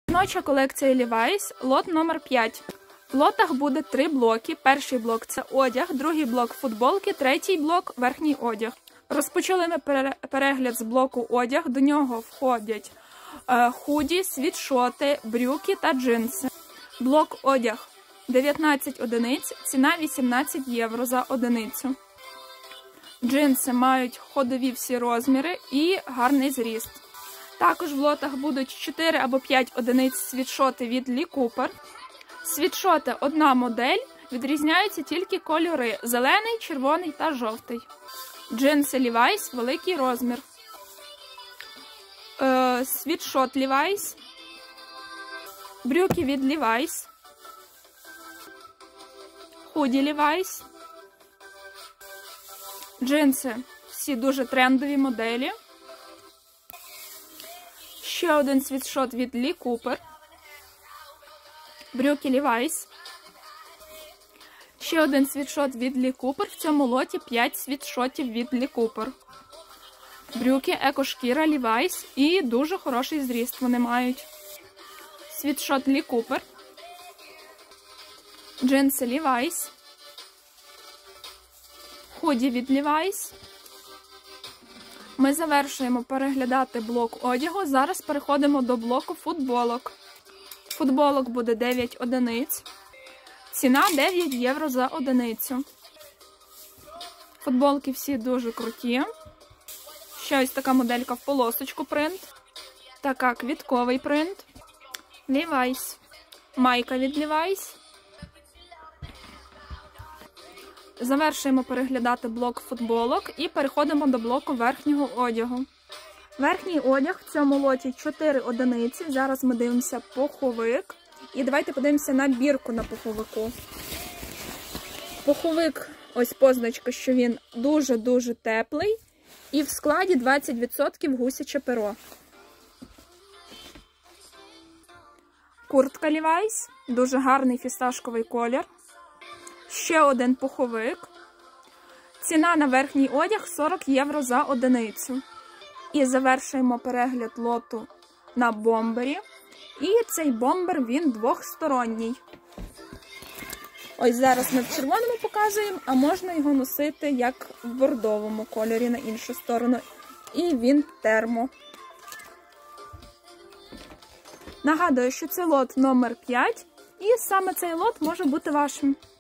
Жіноча колекція Levi's, лот номер 5. В лотах буде 3 блоки. Перший блок – це одяг, другий блок – футболки, третій блок – верхній одяг. Розпочали ми перегляд з блоку одяг. До нього входять худі, світшоти, брюки та джинси. Блок одяг 19 одиниць, ціна 18 євро за одиницю. Джинси мають ходові всі розміри і гарний зріст. Також в лотах будуть 4 або 5 одиниць світшоти від Lee Cooper. Світшоти одна модель, відрізняються тільки кольори – зелений, червоний та жовтий. Джинси Levi's, великий розмір. Світшот Levi's. Брюки від Levi's. Худі Levi's. Джинси всі дуже трендові моделі. Ще один світшот від Lee Cooper. Брюки Levi's. Ще один світшот від Lee Cooper. В цьому лоті 5 світшотів від Lee Cooper. Брюки екошкіра Levi's і дуже хороший зріст вони мають. Світшот Lee Cooper. Джинси Levi's. Худі від Levi's. Ми завершуємо переглядати блок одягу. Зараз переходимо до блоку футболок. Футболок буде 9 одиниць. Ціна 9 євро за одиницю. Футболки всі дуже круті. Ще ось така моделька в полосочку принт. Така квітковий принт. Levi's. Майка від Levi's. Завершуємо переглядати блок футболок і переходимо до блоку верхнього одягу. Верхній одяг в цьому лоті 4 одиниці. Зараз ми дивимося пуховик. І давайте подивимося на бірку на пуховику. Пуховик, ось позначка, що він дуже-дуже теплий. І в складі 20% гусяче перо. Куртка Levi's. Дуже гарний фісташковий колір. Ще один пуховик. Ціна на верхній одяг 40 євро за одиницю. І завершуємо перегляд лоту на бомбері. І цей бомбер, він двохсторонній. Ось зараз ми в червоному показуємо, а можна його носити як в бордовому кольорі на іншу сторону. І він термо. Нагадую, що це лот номер 5. І саме цей лот може бути вашим.